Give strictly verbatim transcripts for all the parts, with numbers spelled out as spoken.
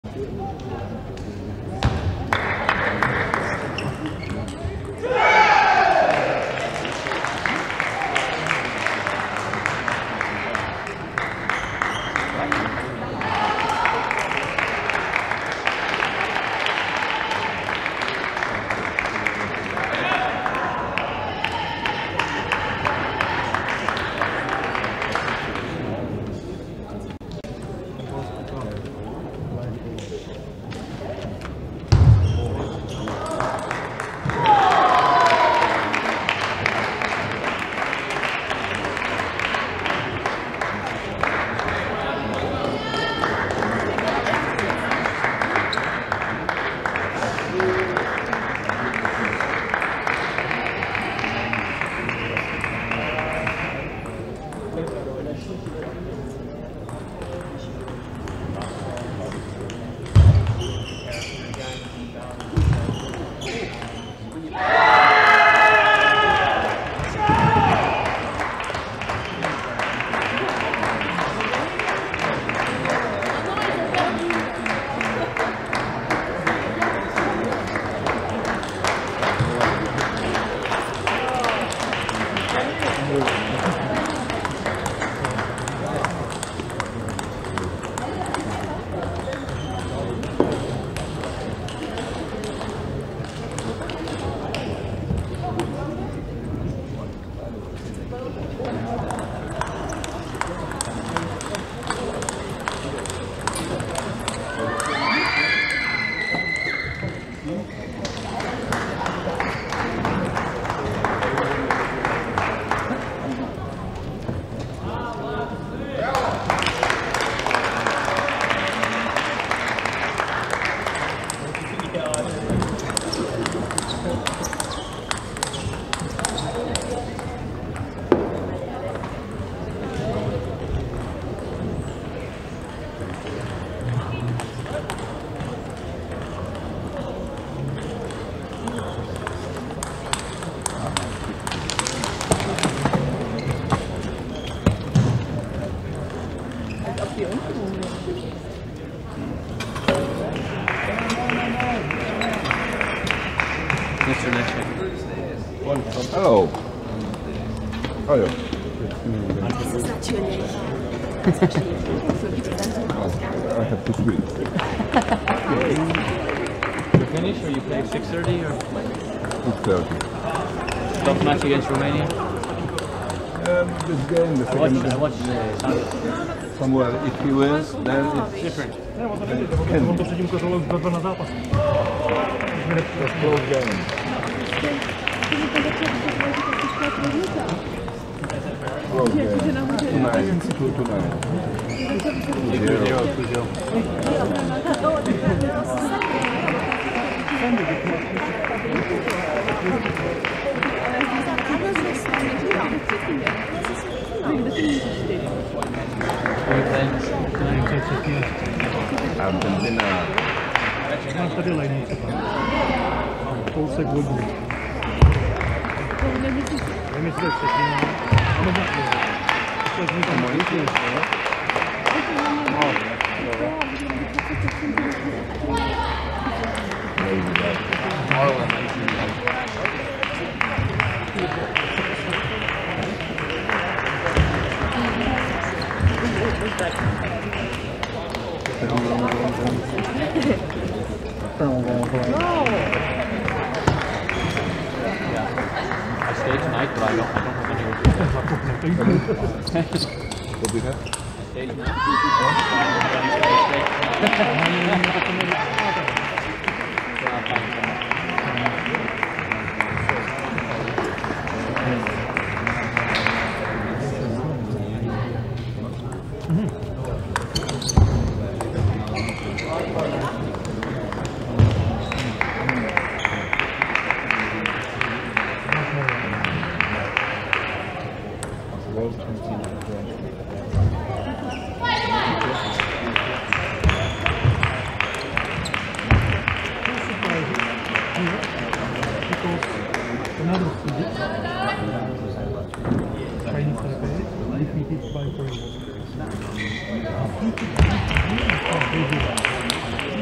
Hello. How are you? Das ist natürlich. I have to sleep. You finish or you play six thirty or six thirty. tough match against Romania? Um, this game, the I watched, second I watched uh, somewhere, if he wins, then it's different. can. That's close game. Close game. Tonight, two tonight. Two zero. two zero. Argentina. I stayed tonight, but I don't, I don't have any. What do you have? I stayed tonight. Defeated by Korea.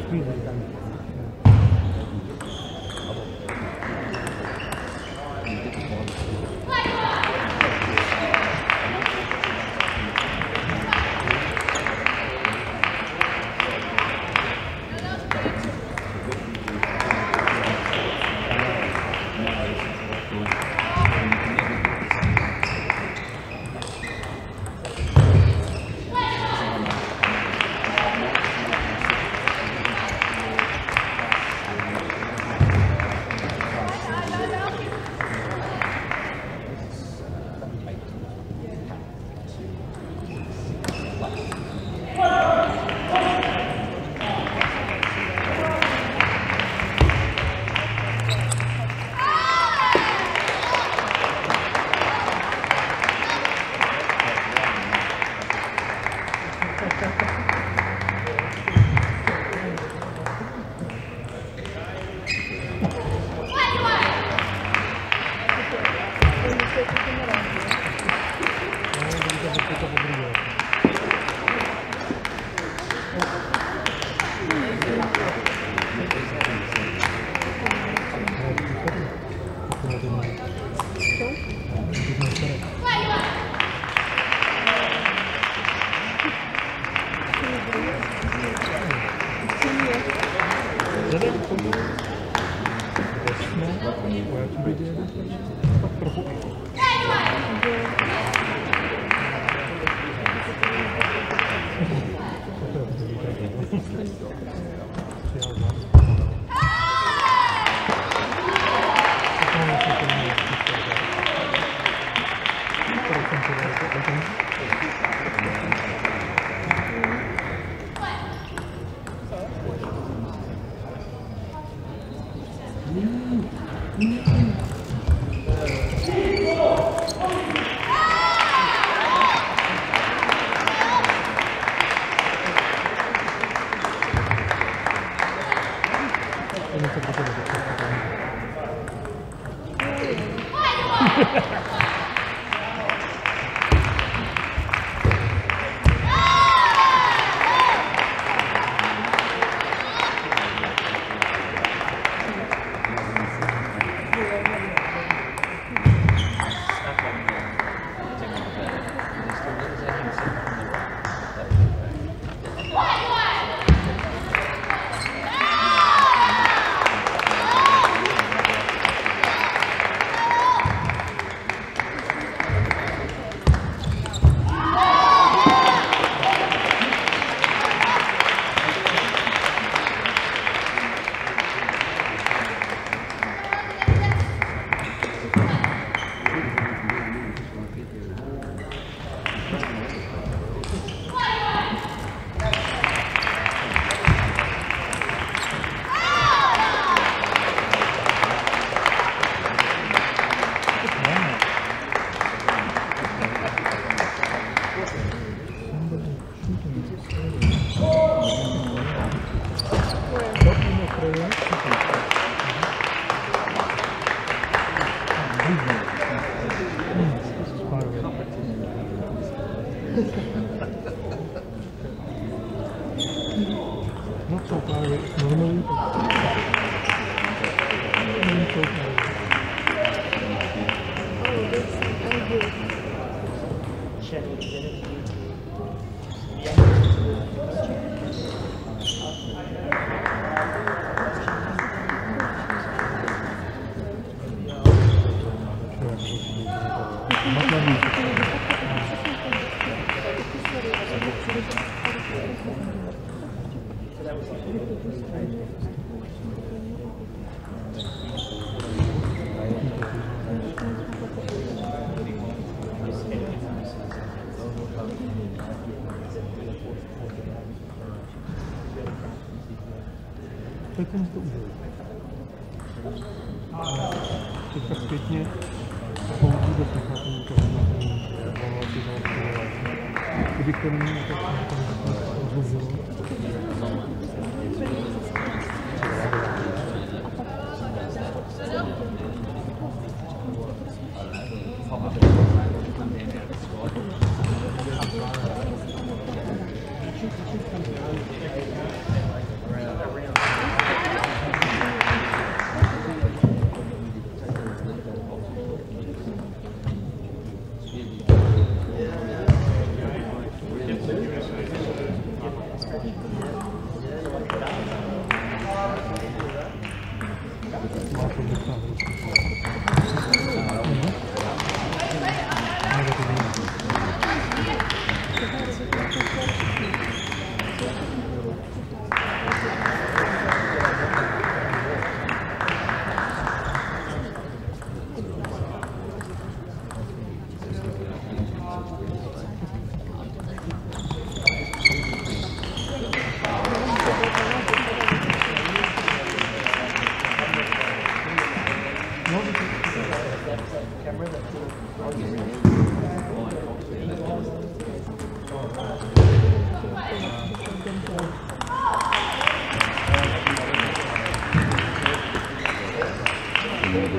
Not so far away, normally. Not so far away. Oh, that's very good. To je ten to údel. Teďka zpětně to vůbec nechápu to evaluaci za kdybych to neměl, tak jsem tam odvozil. Around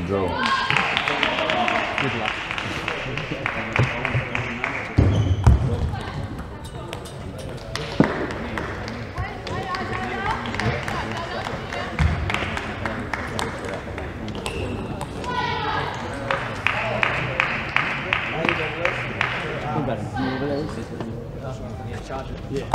draw. Good luck. Yeah.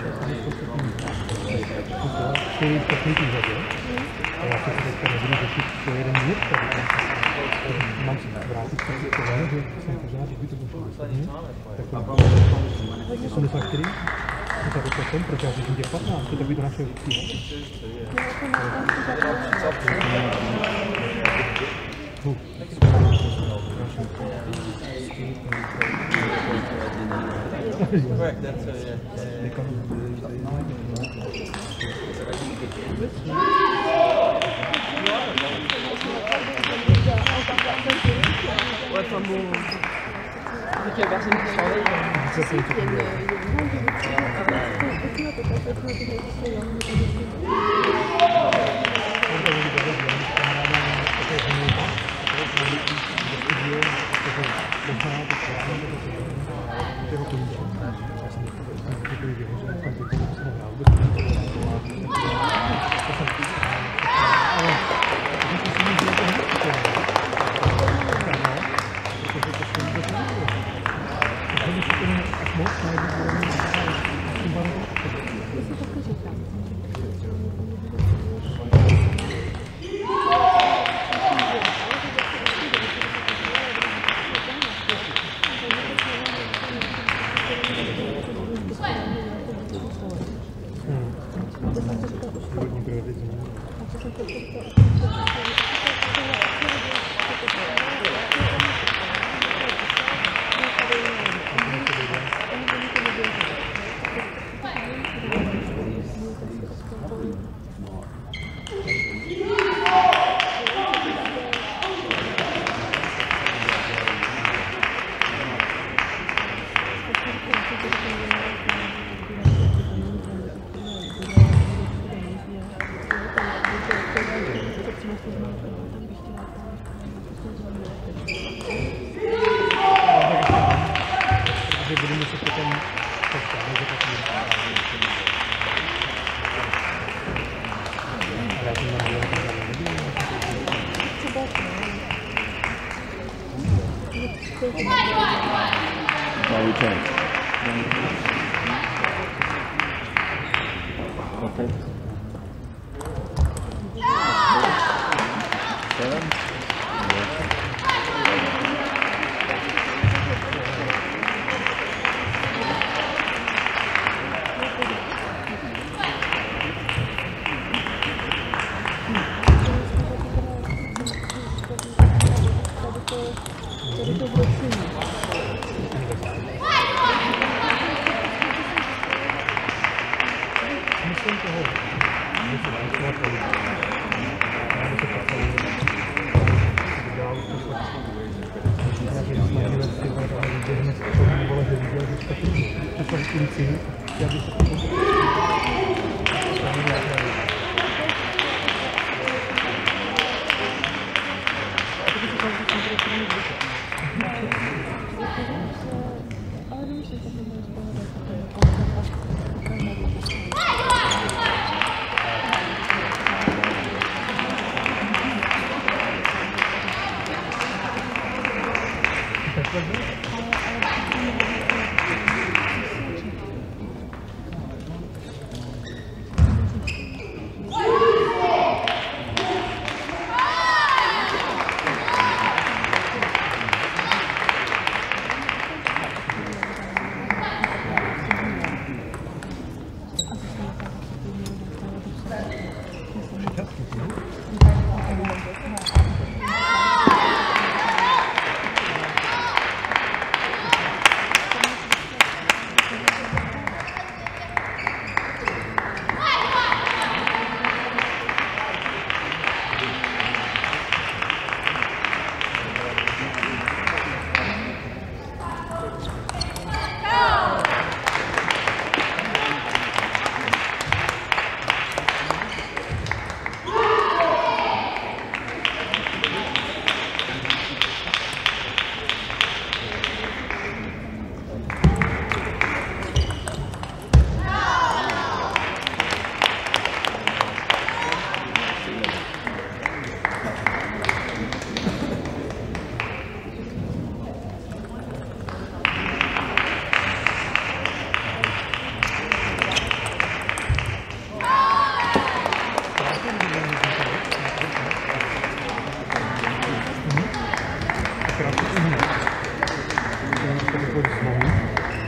ty techniky řadě. A já se teďka nebudu řešit to jeden minut, tady mám se vrátit k tomu, že jsem pořád, kdyby to bylo výsledně, tak osmdesát čtyři, osmdesát osm, protože já jsem těch patnáct, to by to našel vždycky. Correct, that's a, yeah. Ouais, enfin bon. Il y a personne qui surveille. Ça, c'est tout. Now we change. Okay. Seven.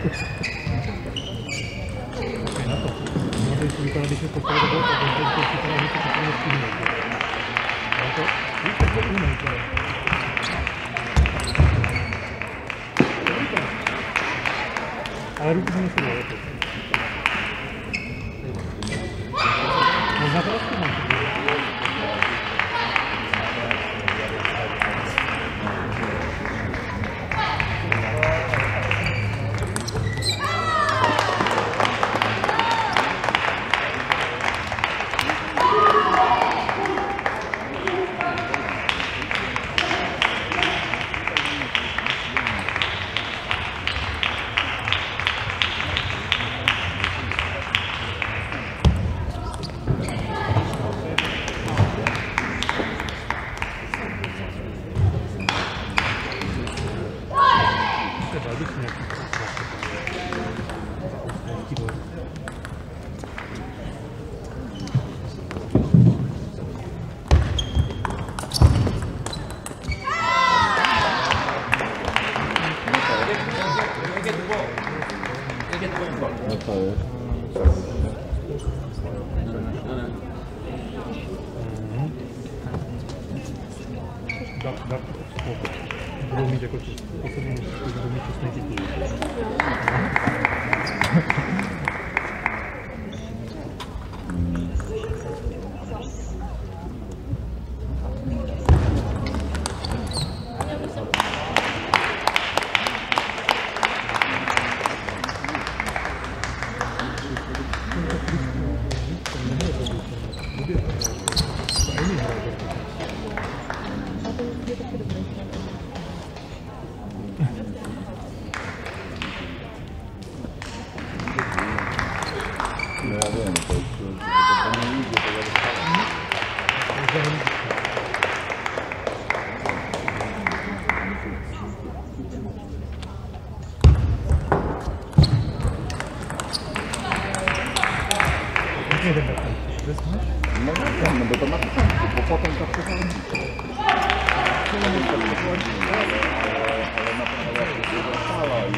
Na to. Może jeśli wykonaliśmy podstawę do boku, to będzie się wykonali to tylko nie wspólnie. Ale to już tak nie umiem. Ale ruchy nie są lepiej. Można teraz trzymać. No to jest. Tak, tak, spoko. Było mieć jakoś osobną żeby mieć czystą No ja wiem, to jest, to nie idzie, to ja no wiem, no bo to na początku, bo potem to przechodzi. Potem to przechodzi, ale, ale na pewno jak się zapala i...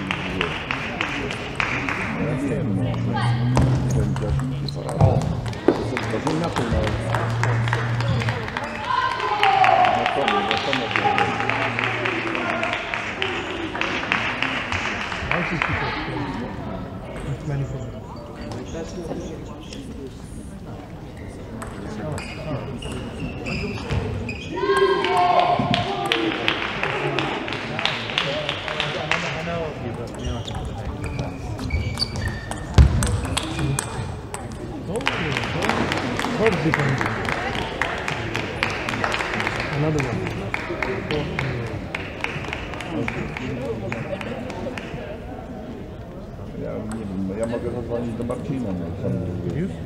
Ja wiem, no. Będzie jak mi się porada. To ziemia to no... No to nie, no to nie wiem. Ale się cicho. Many problems. Another one. Ja nie wiem, no ja mogę zadzwonić do Marcina, no sam mówię. Już?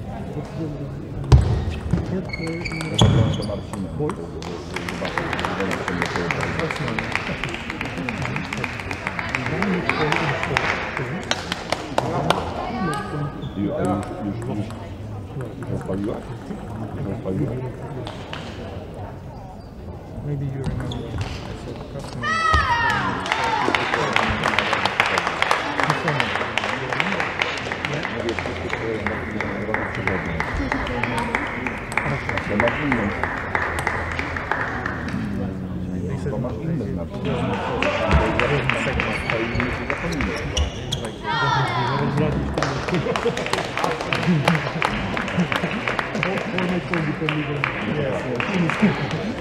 Ja zadzwonię do Marcina. Już, już, już, już rozpaliła? Rozpaliła? Maybe you remember. I said customer. Bo masz inną. Bo masz inne znaczenie. Or my phone depending on... Yes, yes.